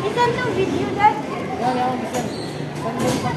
Isan to video dad. Yan, bisan. Sandal pa.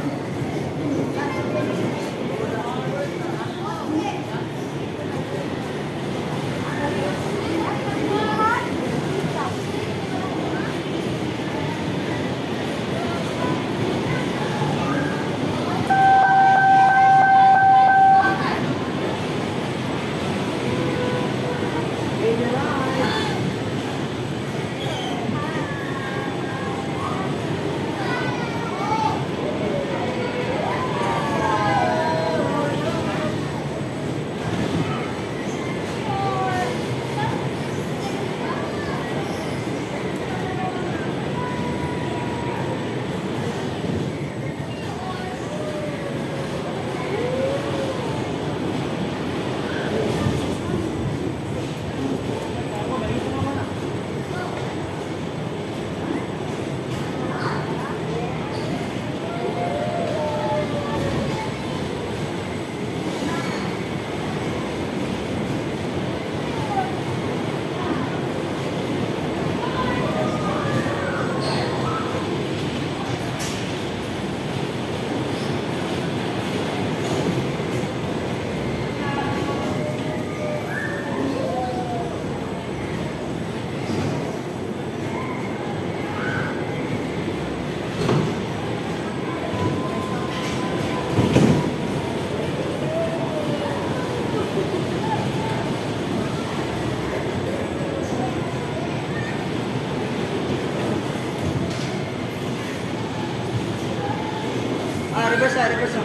Reverse, reverse.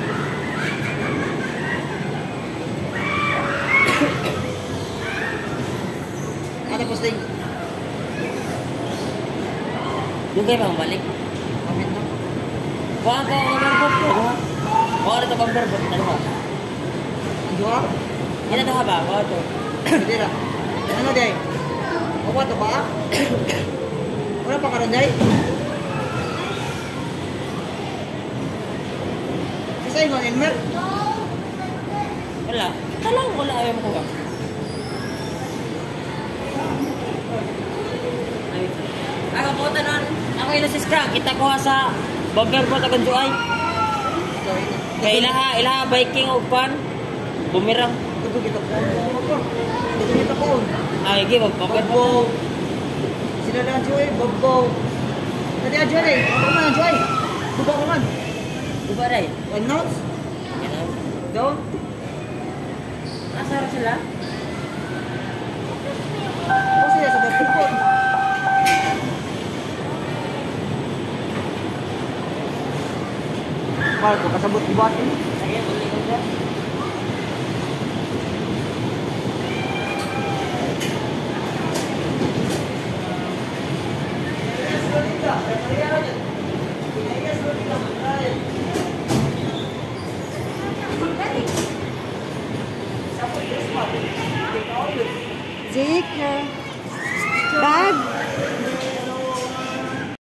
Ada posting. Yung kayo bang balik? Comment na. Kuha ko ang number ko. Kuha na ito bang number. Ano ba? Dua? Yan ito ba? Kuha ito. Hindi na. Ano day? Ako ito ba? Wala pa karon day? Isa yung Elmer? Wala. Ito lang. Wala ayaw mo kuha. Ako po tanon. Ako yung nasiskra. Kita ko sa bumper po tagan Juay. Kaya ilaha biking o pan. Bumirang. Ito kita po. Ito kita po. Ay, give up. Bobo. Sila lang Joy. Bobo. Tadi aja deh. Apa mana Joy? Buka kaman. Diba rin? Announce? Yan o. Down? Nasara sila? Ako sila sa bagpupon. Marco, kasabot di bati. Sige, balik ko siya. Jake.